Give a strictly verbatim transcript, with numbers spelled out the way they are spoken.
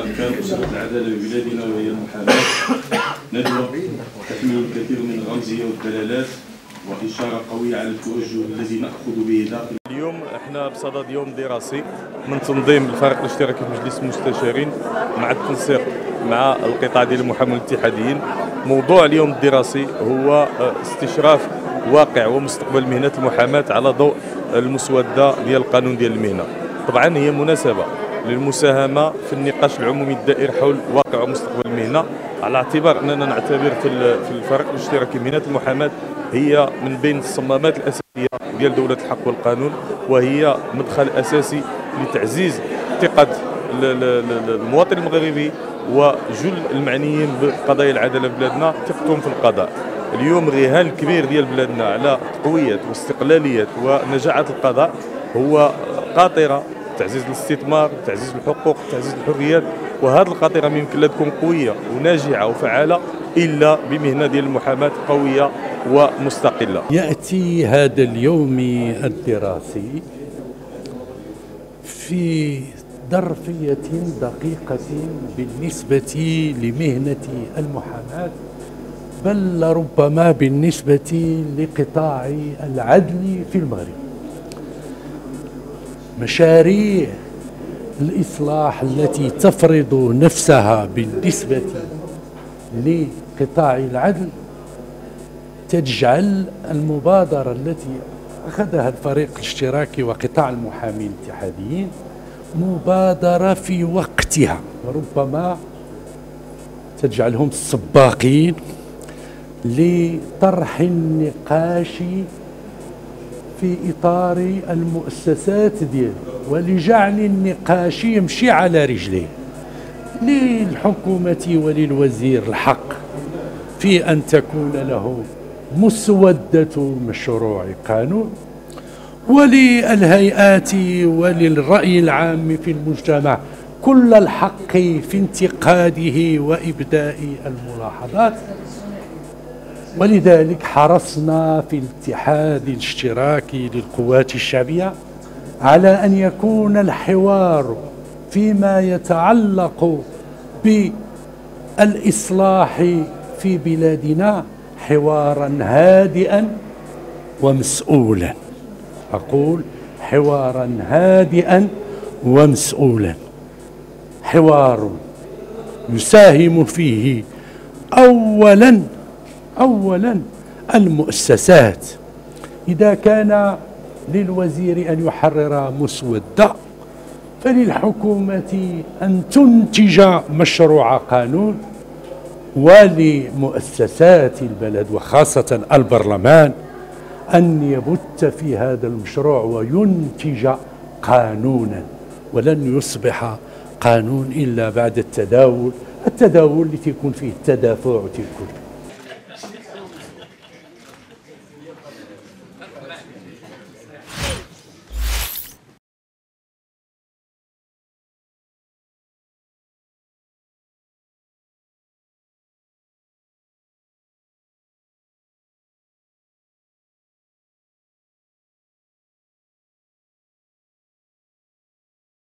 أركان أسرة العدالة ببلادنا وهي المحاماة. ندوة تحمل الكثير من الرمزية والدلالات وإشارة قوية على التوجه الذي نأخذ به داخل. اليوم احنا بصدد يوم دراسي من تنظيم الفريق الاشتراكي في مجلس المستشارين مع التنسيق مع القطاع ديال المحامين الاتحاديين. موضوع اليوم الدراسي هو استشراف واقع ومستقبل مهنة المحاماة على ضوء المسودة ديال القانون ديال المهنة. طبعا هي مناسبة للمساهمة في النقاش العمومي الدائر حول واقع ومستقبل المهنة، على اعتبار أننا نعتبر في الفريق الاشتراكي مهنة المحاماة هي من بين الصمامات الأساسية ديال دولة الحق والقانون، وهي مدخل أساسي لتعزيز ثقة المواطن المغربي وجل المعنيين بقضايا العدالة في بلادنا ثقتهم في القضاء. اليوم الرهان الكبير ديال بلادنا على تقوية واستقلالية ونجاعة القضاء هو قاطرة تعزيز الاستثمار، تعزيز الحقوق، تعزيز الحريات، وهذه القاطرة ما يمكن لا تكون قوية وناجعة وفعالة إلا بمهنة ديال المحاماة قوية ومستقلة. يأتي هذا اليوم الدراسي في ظرفية دقيقة بالنسبة لمهنة المحاماة، بل ربما بالنسبة لقطاع العدل في المغرب. مشاريع الإصلاح التي تفرض نفسها بالنسبة لقطاع العدل تجعل المبادرة التي أخذها الفريق الاشتراكي وقطاع المحامين الاتحاديين مبادرة في وقتها، وربما تجعلهم سباقين لطرح النقاش في إطار المؤسسات ديالو، ولجعل النقاش يمشي على رجليه. للحكومة وللوزير الحق في أن تكون له مسودة مشروع قانون، وللهيئات وللرأي العام في المجتمع كل الحق في انتقاده وإبداء الملاحظات. ولذلك حرصنا في الاتحاد الاشتراكي للقوات الشعبية على أن يكون الحوار فيما يتعلق بالإصلاح في بلادنا حوارا هادئا ومسؤولا. أقول حوارا هادئا ومسؤولا، حوار يساهم فيه أولا أولا المؤسسات. إذا كان للوزير أن يحرر مسودة، فللحكومة أن تنتج مشروع قانون، ولمؤسسات البلد وخاصة البرلمان أن يبت في هذا المشروع وينتج قانونا. ولن يصبح قانون إلا بعد التداول، التداول اللي تكون فيه التدافع وتكون